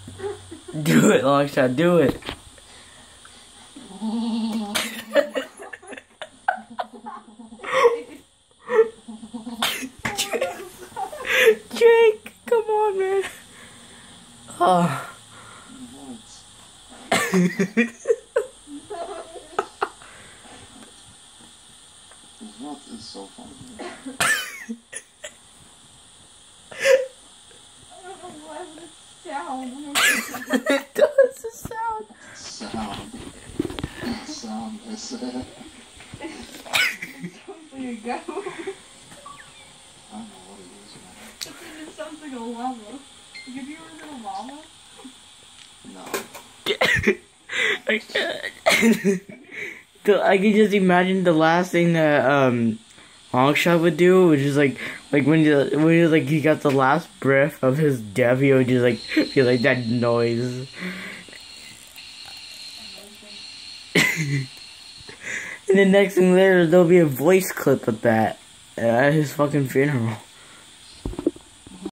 Do it, Longshot, do it. Jake, come on, man. Oh. What is so funny? I don't know why this sound. It does a sound. Sound, I said. It sounds like a go. I don't know what it is, man. It sounds like a llama. Like, have you ever heard a llama? No. I can just imagine the last thing that Longshot would do, which is like when he got the last breath of his death, he would just like feel like that noise. And the next thing later, there'll be a voice clip of that at his fucking funeral.